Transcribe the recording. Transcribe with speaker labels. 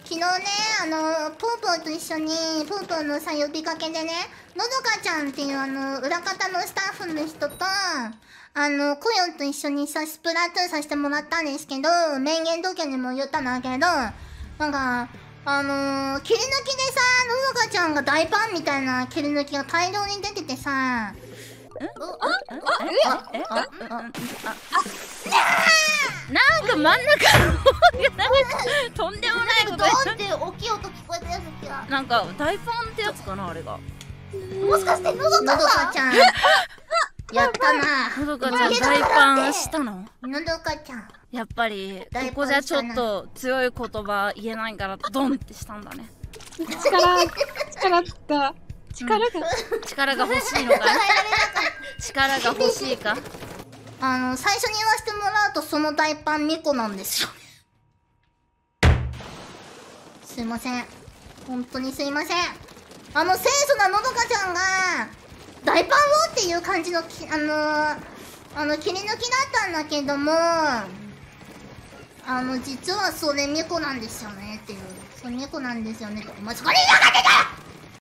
Speaker 1: 昨日ね、ポーポーと一緒に、ポーポーのさ、呼びかけでね、のどかちゃんっていう裏方のスタッフの人と、コヨンと一緒にさ、スプラトゥーンさせてもらったんですけど、名言時計にも言ったんだけど、なんか、切り抜きでさ、のどかちゃんが大パンみたいな切り抜きが大量に出ててさ、
Speaker 2: なんか真ん中とんでもないこと
Speaker 1: ドーンって大きい音聞こえたやつ気が。
Speaker 2: なんか大パンってやつかな、あれが。
Speaker 1: もしかしてのどかちゃんやったな。
Speaker 2: のどかちゃん大パンしたの？
Speaker 1: のどかちゃん
Speaker 2: やっぱりここじゃちょっと強い言葉言えないからドンってしたんだね。力が欲しいのか力が欲しいか。
Speaker 1: 最初に言わせてもらうとその大パン2個なんですよね。すいません、本当にすいません。清楚なのどかちゃんが大パンをっていう感じの切り抜きだったんだけども、実はそれ2個なんですよねっていう、それ2個なんですよねって、マジこれやがてか。